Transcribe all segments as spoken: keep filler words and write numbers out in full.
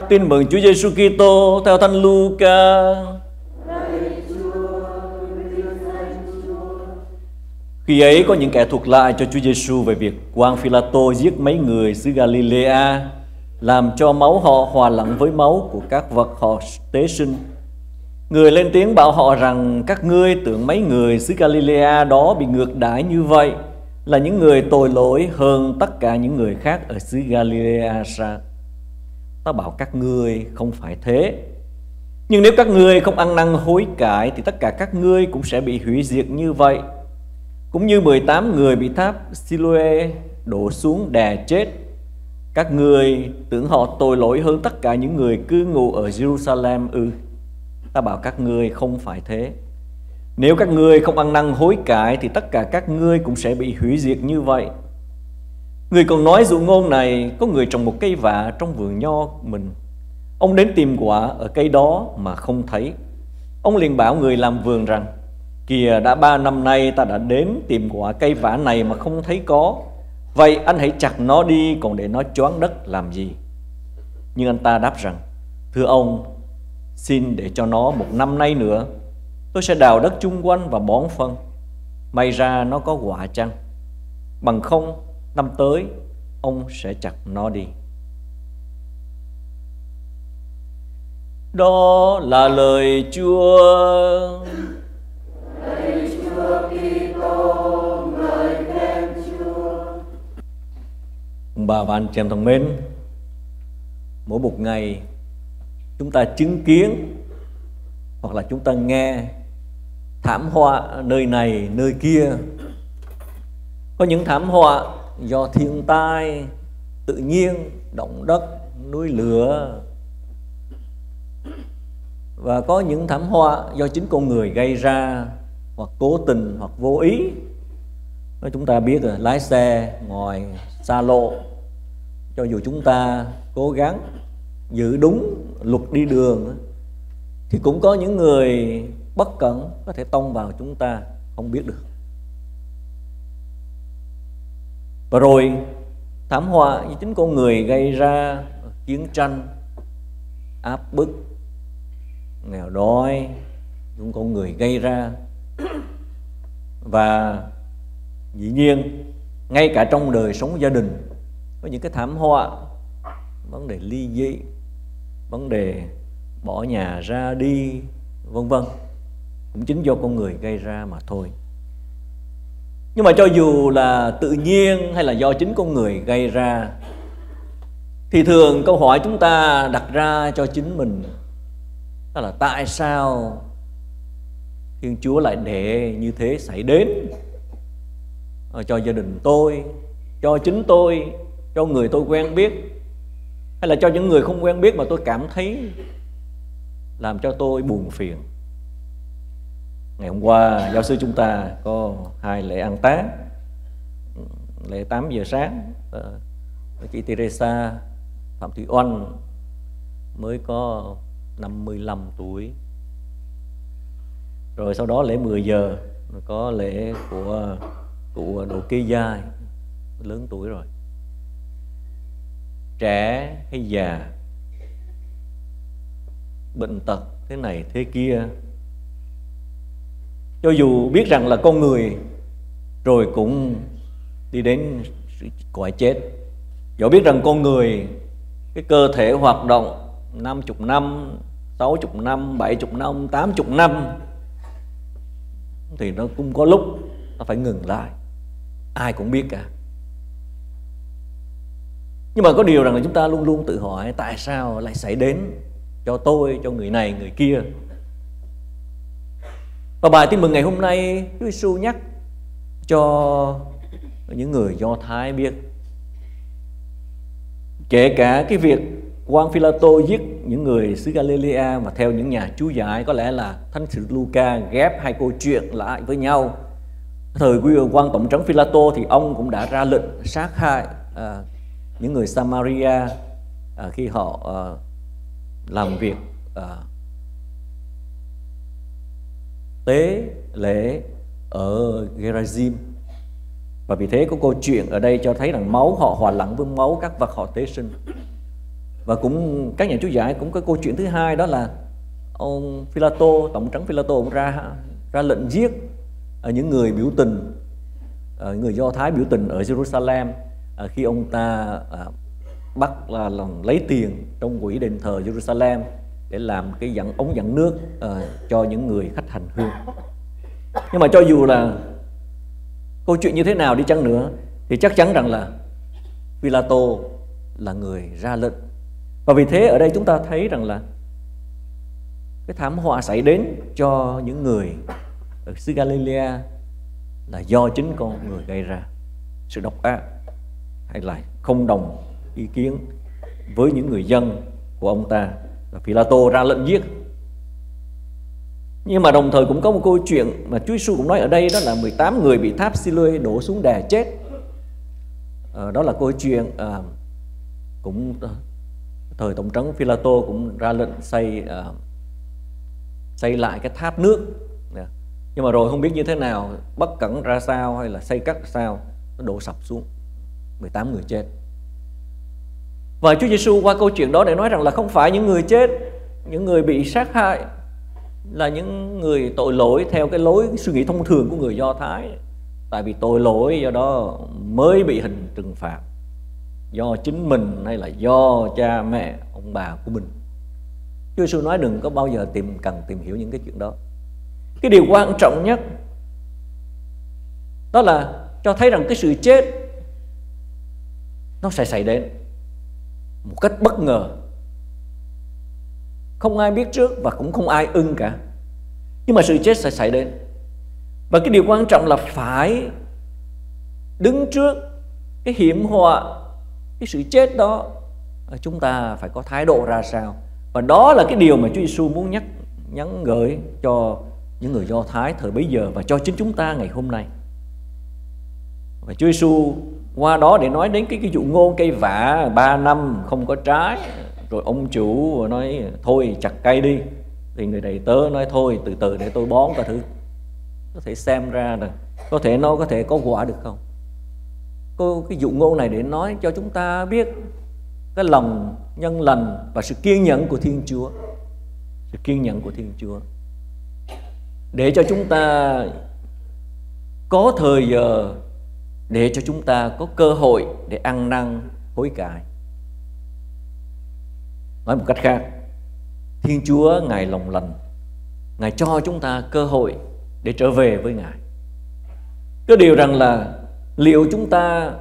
Tin mừng Chúa Giêsu Kitô theo Thánh Luca. Khi ấy có những kẻ thuật lại cho Chúa Giêsu về việc quan Phi-la-tô giết mấy người xứ Galilea, làm cho máu họ hòa lẫn với máu của các vật họ tế sinh. Người lên tiếng bảo họ rằng các ngươi tưởng mấy người xứ Galilea đó bị ngược đãi như vậy là những người tội lỗi hơn tất cả những người khác ở xứ Galilea sao? Ta bảo các ngươi không phải thế. Nhưng nếu các ngươi không ăn năn hối cải thì tất cả các ngươi cũng sẽ bị hủy diệt như vậy. Cũng như mười tám người bị tháp Siloe đổ xuống đè chết, các ngươi tưởng họ tội lỗi hơn tất cả những người cư ngụ ở Jerusalem ư? Ta bảo các ngươi không phải thế. Nếu các ngươi không ăn năn hối cải thì tất cả các ngươi cũng sẽ bị hủy diệt như vậy. Người còn nói dụ ngôn này, có người trồng một cây vả trong vườn nho mình. Ông đến tìm quả ở cây đó mà không thấy. Ông liền bảo người làm vườn rằng: kìa, đã ba năm nay ta đã đến tìm quả cây vả này mà không thấy có. Vậy anh hãy chặt nó đi, còn để nó choáng đất làm gì? Nhưng anh ta đáp rằng: thưa ông, xin để cho nó một năm nay nữa, tôi sẽ đào đất chung quanh và bón phân. May ra nó có quả chăng? Bằng không, năm tới ông sẽ chặt nó đi. Đó là lời Chúa. Lạy Chúa Kitô, ngợi khen Chúa. Bà và anh chị em thân mến, mỗi một ngày chúng ta chứng kiến hoặc là chúng ta nghe thảm họa nơi này nơi kia. Có những thảm họa do thiên tai tự nhiên, động đất, núi lửa, và có những thảm họa do chính con người gây ra, hoặc cố tình hoặc vô ý. Chúng ta biết rồi, lái xe ngoài xa lộ, cho dù chúng ta cố gắng giữ đúng luật đi đường thì cũng có những người bất cẩn có thể tông vào chúng ta không biết được. Và rồi thảm họa do chính con người gây ra, chiến tranh, áp bức, nghèo đói, những con người gây ra. Và dĩ nhiên ngay cả trong đời sống gia đình có những cái thảm họa, vấn đề ly dị, vấn đề bỏ nhà ra đi, vân vân, cũng chính do con người gây ra mà thôi. Nhưng mà cho dù là tự nhiên hay là do chính con người gây ra, thì thường câu hỏi chúng ta đặt ra cho chính mình đó là tại sao Thiên Chúa lại để như thế xảy đến cho gia đình tôi, cho chính tôi, cho người tôi quen biết, hay là cho những người không quen biết mà tôi cảm thấy làm cho tôi buồn phiền. Ngày hôm qua giáo sư chúng ta có hai lễ an táng. Lễ tám giờ sáng, chị Teresa Phạm Thủy Oanh mới có năm mươi lăm tuổi. Rồi sau đó lễ mười giờ có lễ của cụ Đỗ Kê Giai, lớn tuổi rồi. Trẻ hay già, bệnh tật thế này thế kia, cho dù biết rằng là con người rồi cũng đi đến cõi chết. Dẫu biết rằng con người cái cơ thể hoạt động năm mươi năm, sáu mươi năm, bảy mươi năm, tám mươi năm thì nó cũng có lúc nó phải ngừng lại. Ai cũng biết cả. Nhưng mà có điều rằng là chúng ta luôn luôn tự hỏi tại sao lại xảy đến cho tôi, cho người này, người kia. Và bài tin mừng ngày hôm nay Chúa Giêsu nhắc cho những người Do Thái biết, kể cả cái việc quan Phi-la-tô giết những người xứ Galilea mà theo những nhà chú giải có lẽ là Thánh sử Luca ghép hai câu chuyện lại với nhau. Thời quan tổng trấn Phi-la-tô thì ông cũng đã ra lệnh sát hại à, những người Samaria à, khi họ à, làm việc à, tế lễ ở Gerazim. Và vì thế có câu chuyện ở đây cho thấy rằng máu họ hòa lẫn với máu các vật họ tế sinh. Và cũng các nhà chú giải cũng có câu chuyện thứ hai, đó là ông Phi-la-tô, tổng trấn Phi-la-tô ông ra ra lệnh giết những người biểu tình, người Do Thái biểu tình ở Jerusalem khi ông ta bắt là làm lấy tiền trong quỹ đền thờ Jerusalem để làm cái dẫn ống dẫn nước uh, cho những người khách hành hương. Nhưng mà cho dù là câu chuyện như thế nào đi chăng nữa thì chắc chắn rằng là Phi-la-tô là người ra lệnh. Và vì thế ở đây chúng ta thấy rằng là cái thảm họa xảy đến cho những người ở xứ Galilea là do chính con người gây ra, sự độc ác hay là không đồng ý kiến với những người dân của ông ta, và Phi-la-tô ra lệnh giết. Nhưng mà đồng thời cũng có một câu chuyện mà Chúa Giêsu cũng nói ở đây, đó là mười tám người bị tháp Siloe đổ xuống đè chết. À, đó là câu chuyện à, cũng thời tổng trấn Phi-la-tô cũng ra lệnh xây à, xây lại cái tháp nước. Nhưng mà rồi không biết như thế nào, bất cẩn ra sao hay là xây cắt sao, nó đổ sập xuống, mười tám người chết. Và Chúa Giêsu qua câu chuyện đó để nói rằng là không phải những người chết, những người bị sát hại là những người tội lỗi theo cái lối suy nghĩ thông thường của người Do Thái. Tại vì tội lỗi do đó mới bị hình trừng phạt, do chính mình hay là do cha mẹ, ông bà của mình. Chúa Giêsu nói đừng có bao giờ tìm cần tìm hiểu những cái chuyện đó. Cái điều quan trọng nhất đó là cho thấy rằng cái sự chết nó sẽ xảy đến một cách bất ngờ, không ai biết trước và cũng không ai ưng cả. Nhưng mà sự chết sẽ xảy đến. Và cái điều quan trọng là phải đứng trước cái hiểm họa, cái sự chết đó, chúng ta phải có thái độ ra sao. Và đó là cái điều mà Chúa Giêsu muốn nhắc nhắn gửi cho những người Do Thái thời bấy giờ và cho chính chúng ta ngày hôm nay. Và Chúa Giêsu qua đó để nói đến cái, cái dụ ngôn cây vả ba năm không có trái, rồi ông chủ nói thôi chặt cây đi, thì người đầy tớ nói thôi từ từ để tôi bón cả thứ, có thể xem ra là có thể nó có thể có quả được không. Cô cái dụ ngôn này để nói cho chúng ta biết cái lòng nhân lành và sự kiên nhẫn của Thiên Chúa, sự kiên nhẫn của Thiên Chúa, để cho chúng ta có thời giờ, để cho chúng ta có cơ hội để ăn năn hối cải. Nói một cách khác, Thiên Chúa Ngài lòng lành, Ngài cho chúng ta cơ hội để trở về với Ngài. Cái điều rằng là liệu chúng ta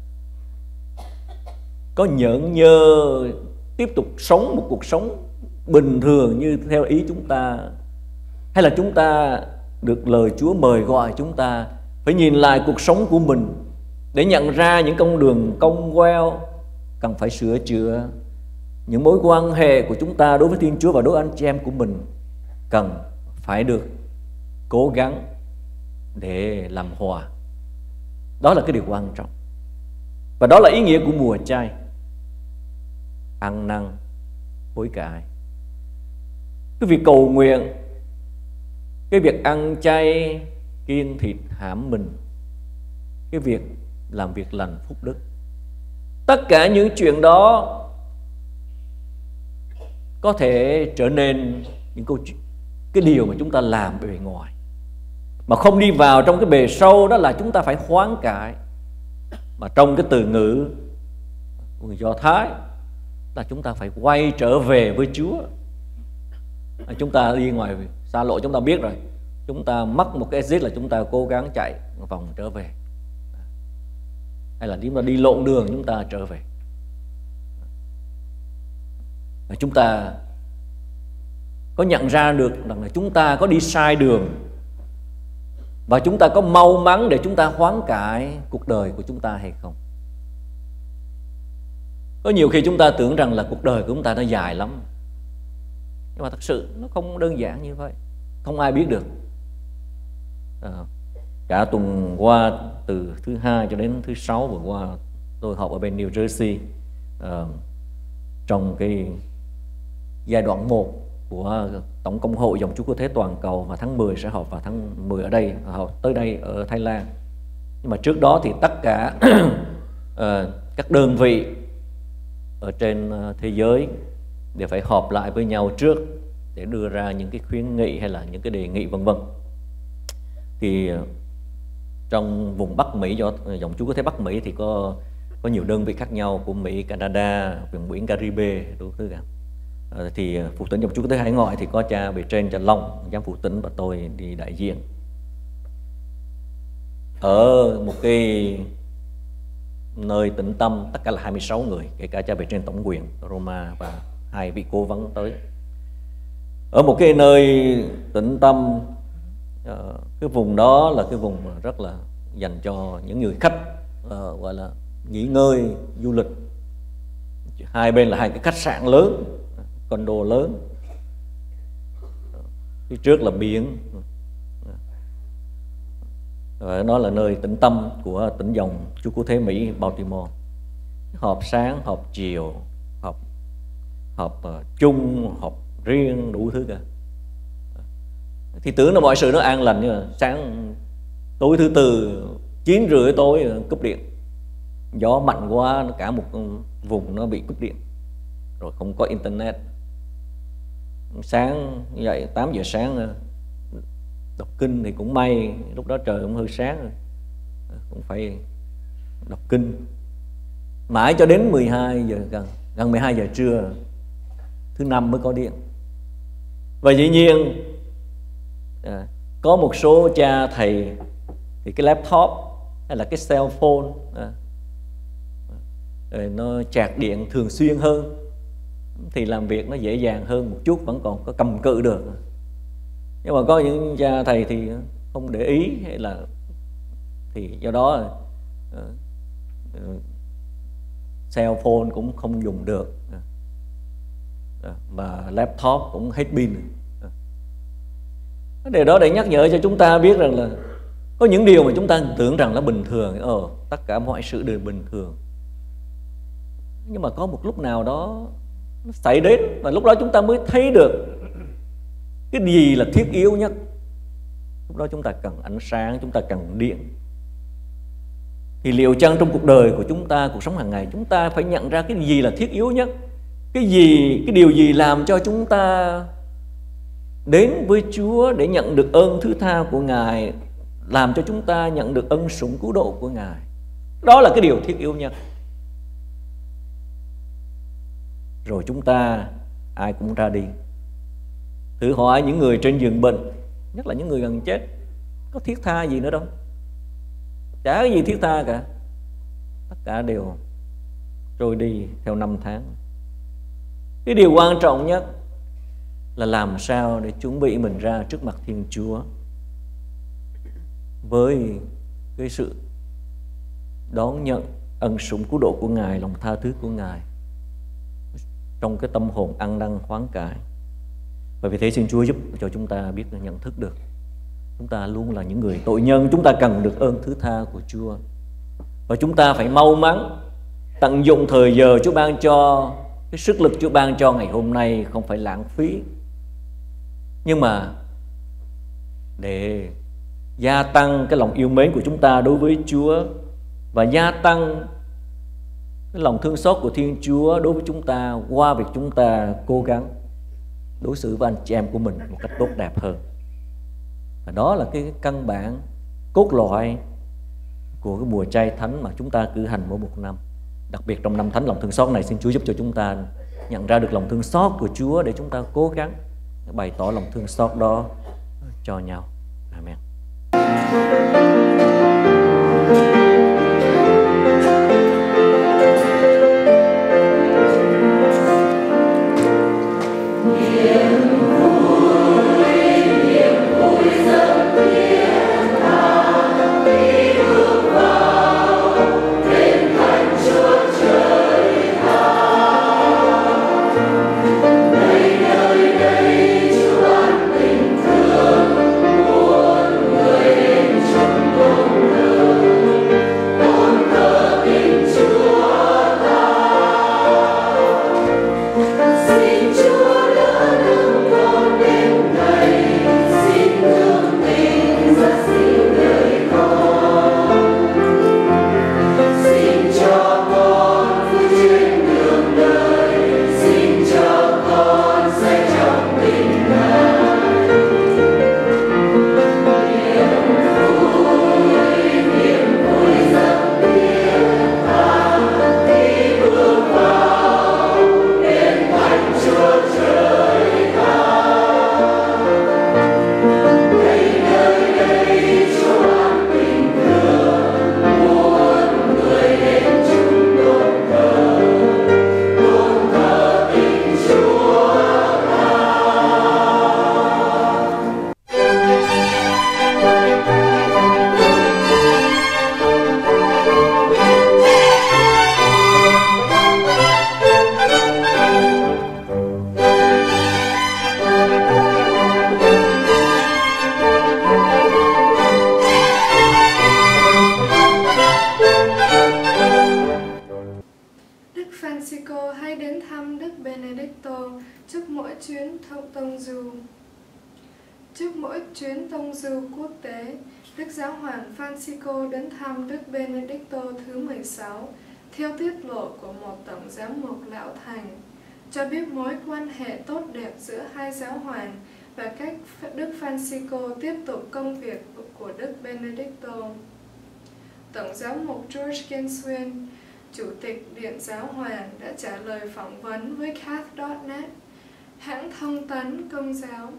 có nhởn nhơ tiếp tục sống một cuộc sống bình thường như theo ý chúng ta, hay là chúng ta được lời Chúa mời gọi chúng ta phải nhìn lại cuộc sống của mình để nhận ra những con đường cong queo cần phải sửa chữa, những mối quan hệ của chúng ta đối với Thiên Chúa và đối với anh chị em của mình cần phải được cố gắng để làm hòa. Đó là cái điều quan trọng. Và đó là ý nghĩa của mùa chay, ăn năn hối cải. Cái việc cầu nguyện, cái việc ăn chay kiêng thịt hãm mình, cái việc làm việc lành phúc đức, tất cả những chuyện đó có thể trở nên những câu chuyện, cái điều mà chúng ta làm bề ngoài mà không đi vào trong cái bề sâu, đó là chúng ta phải hoán cải. Mà trong cái từ ngữ của người Do Thái là chúng ta phải quay trở về với Chúa. Chúng ta đi ngoài xa lộ chúng ta biết rồi, chúng ta mắc một cái exit là chúng ta cố gắng chạy một vòng trở về, hay là chúng ta đi lộn đường chúng ta trở về. Và chúng ta có nhận ra được rằng là chúng ta có đi sai đường, và chúng ta có mau mắn để chúng ta hoán cải cuộc đời của chúng ta hay không. Có nhiều khi chúng ta tưởng rằng là cuộc đời của chúng ta nó dài lắm, nhưng mà thật sự nó không đơn giản như vậy. Không ai biết được. à, Cả tuần qua, từ thứ hai cho đến thứ sáu vừa qua, tôi học ở bên New Jersey, à, trong cái giai đoạn một của Tổng Công hội Dòng Chúa Cứu Thế Toàn Cầu, và tháng mười sẽ họp vào tháng mười ở đây, họp tới đây ở Thái Lan. Nhưng mà trước đó thì tất cả uh, các đơn vị ở trên thế giới để phải họp lại với nhau trước để đưa ra những cái khuyến nghị hay là những cái đề nghị vân vân. Thì trong vùng Bắc Mỹ, do dòng Chúa Cứu Thế Bắc Mỹ thì có có nhiều đơn vị khác nhau của Mỹ, Canada, vùng biển Caribe, đủ thứ cả. À, thì phụ tỉnh dòng Chúa Cứu Thế Hải Ngoại thì có cha bề trên, cha Long, giám phụ tỉnh và tôi đi đại diện. Ở một cái nơi tĩnh tâm, tất cả là hai mươi sáu người, kể cả cha bề trên tổng quyền Roma và hai vị cố vấn tới. Ở một cái nơi tĩnh tâm, cái vùng đó là cái vùng rất là dành cho những người khách uh, gọi là nghỉ ngơi, du lịch. Hai bên là hai cái khách sạn lớn, condo lớn, phía trước là biển. Và nó là nơi tĩnh tâm của tỉnh dòng Chúa Cứu Thế Mỹ Baltimore. Họp sáng, họp chiều, họp họp uh, chung, họp riêng, đủ thứ cả. Thì tưởng là mọi sự nó an lành, nhưng mà sáng tối thứ tư chín rưỡi tối cúp điện, gió mạnh quá, cả một vùng nó bị cúp điện, rồi không có internet. Sáng dậy tám giờ sáng đọc kinh thì cũng may, lúc đó trời cũng hơi sáng, cũng phải đọc kinh mãi cho đến mười hai giờ, gần gần mười hai giờ trưa thứ năm mới có điện. Và dĩ nhiên à, có một số cha thầy thì cái laptop hay là cái cell phone à, nó chạc điện thường xuyên hơn thì làm việc nó dễ dàng hơn một chút, vẫn còn có cầm cự được. Nhưng mà có những cha thầy thì không để ý, hay là thì do đó uh, uh, cell phone cũng không dùng được, uh, và laptop cũng hết pin. Uh. Cái điều đó để nhắc nhở cho chúng ta biết rằng là có những điều mà chúng ta tưởng rằng là bình thường, ờ, tất cả mọi sự đều bình thường. Nhưng mà có một lúc nào đó nó xảy đến, và lúc đó chúng ta mới thấy được cái gì là thiết yếu nhất. Lúc đó chúng ta cần ánh sáng, chúng ta cần điện. Thì liệu chăng trong cuộc đời của chúng ta, cuộc sống hàng ngày, chúng ta phải nhận ra cái gì là thiết yếu nhất? Cái gì, cái điều gì làm cho chúng ta đến với Chúa để nhận được ơn thứ tha của Ngài, làm cho chúng ta nhận được ân sủng cứu độ của Ngài? Đó là cái điều thiết yếu nhất. Rồi chúng ta ai cũng ra đi. Thử hỏi những người trên giường bệnh, nhất là những người gần chết, có thiết tha gì nữa đâu? Chả cái gì thiết tha cả. Tất cả đều trôi đi theo năm tháng. Cái điều quan trọng nhất là làm sao để chuẩn bị mình ra trước mặt Thiên Chúa với cái sự đón nhận ân sủng cứu độ của Ngài, lòng tha thứ của Ngài, trong cái tâm hồn ăn năn khoáng cải. Và vì thế xin Chúa giúp cho chúng ta biết nhận thức được chúng ta luôn là những người tội nhân, chúng ta cần được ơn thứ tha của Chúa. Và chúng ta phải mau mắn tận dụng thời giờ Chúa ban cho, cái sức lực Chúa ban cho ngày hôm nay không phải lãng phí, nhưng mà để gia tăng cái lòng yêu mến của chúng ta đối với Chúa, và gia tăng cái lòng thương xót của Thiên Chúa đối với chúng ta qua việc chúng ta cố gắng đối xử với anh chị em của mình một cách tốt đẹp hơn. Và đó là cái căn bản cốt lõi của cái mùa chay thánh mà chúng ta cử hành mỗi một năm. Đặc biệt trong năm thánh lòng thương xót này, xin Chúa giúp cho chúng ta nhận ra được lòng thương xót của Chúa để chúng ta cố gắng bày tỏ lòng thương xót đó cho nhau. Amen. Chúa an tình thương muôn người đến chung Francisco hay đến thăm Đức Benedicto trước mỗi chuyến tông du. Trước mỗi chuyến tông du quốc tế, Đức Giáo hoàng Francisco đến thăm Đức Benedicto thứ mười sáu theo tiết lộ của một tổng giám mục lão thành, cho biết mối quan hệ tốt đẹp giữa hai giáo hoàng và cách Đức Francisco tiếp tục công việc của Đức Benedicto. Tổng giám mục George Genswein, Chủ tịch Điện Giáo hoàng, đã trả lời phỏng vấn với cath chot net, hãng thông tấn Công giáo.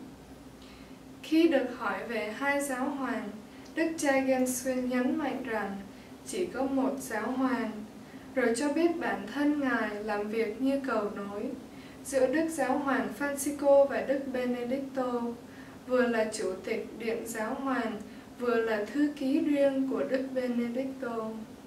Khi được hỏi về hai giáo hoàng, Đức cha Genswein nhấn mạnh rằng chỉ có một giáo hoàng, rồi cho biết bản thân Ngài làm việc như cầu nối giữa Đức Giáo hoàng Francisco và Đức Benedicto, vừa là Chủ tịch Điện Giáo hoàng, vừa là thư ký riêng của Đức Benedicto.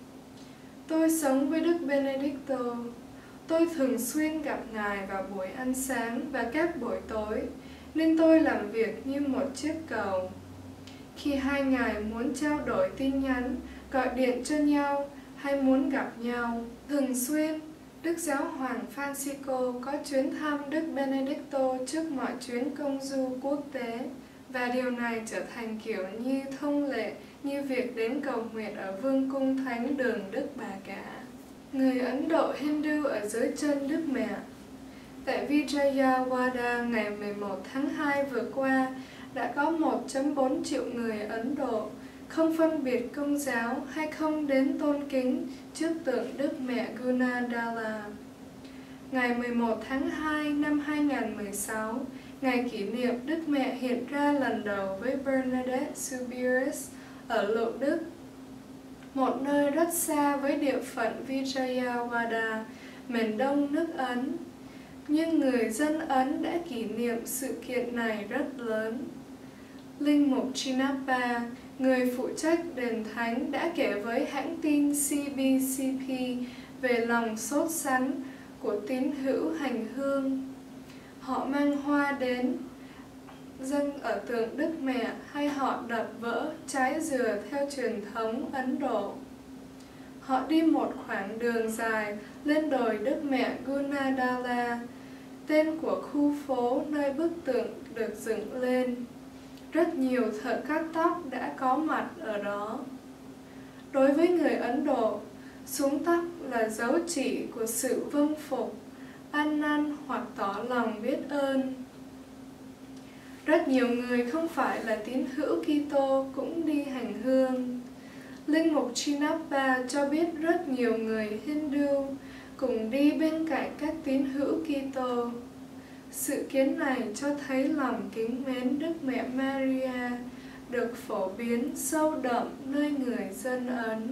Tôi sống với Đức Benedicto. Tôi thường xuyên gặp Ngài vào buổi ăn sáng và các buổi tối, nên tôi làm việc như một chiếc cầu. Khi hai Ngài muốn trao đổi tin nhắn, gọi điện cho nhau hay muốn gặp nhau thường xuyên, Đức Giáo hoàng Francisco có chuyến thăm Đức Benedicto trước mọi chuyến công du quốc tế, và điều này trở thành kiểu như thông lệ, như việc đến cầu nguyện ở Vương cung Thánh đường Đức Bà Cả. Người Ấn Độ Hindu ở dưới chân Đức Mẹ. Tại Vijayawada ngày mười một tháng hai vừa qua, đã có một phẩy bốn triệu người Ấn Độ không phân biệt Công giáo hay không đến tôn kính trước tượng Đức Mẹ Gunadala. Ngày mười một tháng hai năm hai nghìn không trăm mười sáu, ngày kỷ niệm Đức Mẹ hiện ra lần đầu với Bernadette Soubirous ở Lộ Đức, một nơi rất xa với địa phận Vijayawada, miền đông nước Ấn. Nhưng người dân Ấn đã kỷ niệm sự kiện này rất lớn. Linh mục Chinappa, người phụ trách đền thánh, đã kể với hãng tin C B C P về lòng sốt sắng của tín hữu hành hương. Họ mang hoa đến dâng ở tượng Đức Mẹ, hay họ đập vỡ trái dừa theo truyền thống Ấn Độ. Họ đi một khoảng đường dài lên đồi Đức Mẹ Gunadala, tên của khu phố nơi bức tượng được dựng lên. Rất nhiều thợ cắt tóc đã có mặt ở đó. Đối với người Ấn Độ, xuống tóc là dấu chỉ của sự vâng phục, ăn năn hoặc tỏ lòng biết ơn. Rất nhiều người không phải là tín hữu Kitô cũng đi hành hương. Linh mục Chinappa cho biết rất nhiều người Hindu cùng đi bên cạnh các tín hữu Kitô. Sự kiến này cho thấy lòng kính mến Đức Mẹ Maria được phổ biến sâu đậm nơi người dân Ấn.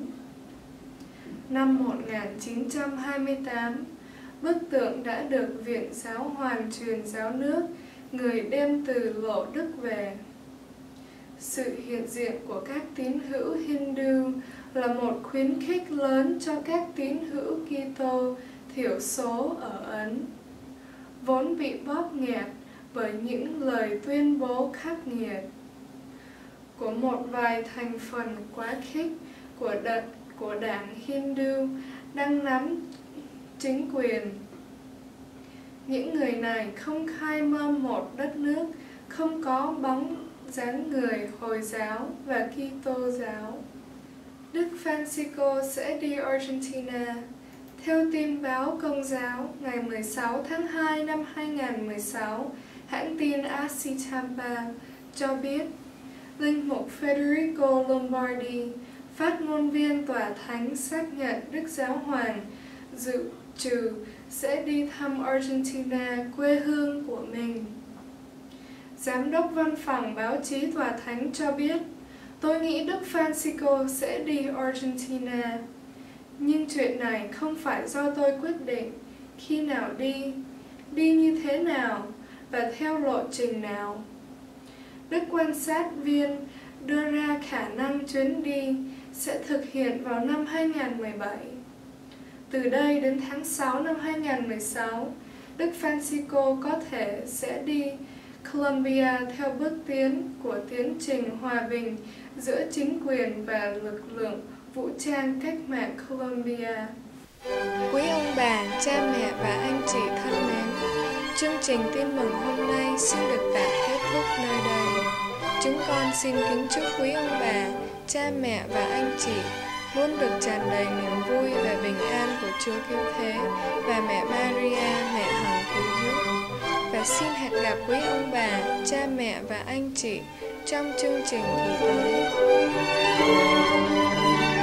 Năm một nghìn chín trăm hai mươi tám, bức tượng đã được Viện Giáo hoàng truyền giáo nước, người đem từ Lộ Đức về. Sự hiện diện của các tín hữu Hindu là một khuyến khích lớn cho các tín hữu Kitô thiểu số ở Ấn, vốn bị bóp nghẹt bởi những lời tuyên bố khắc nghiệt của một vài thành phần quá khích của đợt của đảng Hindu đang nắm chính quyền. Những người này không khai mâm một đất nước không có bóng dáng người Hồi giáo và Kitô giáo. Đức Francisco sẽ đi Argentina. Theo tin báo Công giáo, ngày mười sáu tháng hai năm hai nghìn không trăm mười sáu, hãng tin Acitampa cho biết, Linh mục Federico Lombardi, phát ngôn viên Tòa Thánh, xác nhận Đức Giáo hoàng dự trù sẽ đi thăm Argentina, quê hương của mình. Giám đốc văn phòng báo chí Tòa Thánh cho biết, tôi nghĩ Đức Francisco sẽ đi Argentina. Nhưng chuyện này không phải do tôi quyết định khi nào đi, đi như thế nào và theo lộ trình nào. Đức quan sát viên đưa ra khả năng chuyến đi sẽ thực hiện vào năm hai nghìn không trăm mười bảy. Từ đây đến tháng sáu năm hai nghìn không trăm mười sáu, Đức Francisco có thể sẽ đi Colombia theo bước tiến của tiến trình hòa bình giữa chính quyền và lực lượng vũ trang cách mạng Colombia. Quý ông bà, cha mẹ và anh chị thân mến, chương trình tin mừng hôm nay xin được tạm kết thúc nơi đây. Chúng con xin kính chúc quý ông bà, cha mẹ và anh chị luôn được tràn đầy niềm vui và bình an của Chúa Cứu Thế và mẹ Maria, mẹ hằng cứu giúp. Và xin hẹn gặp quý ông bà, cha mẹ và anh chị trong chương trình kỳ tới.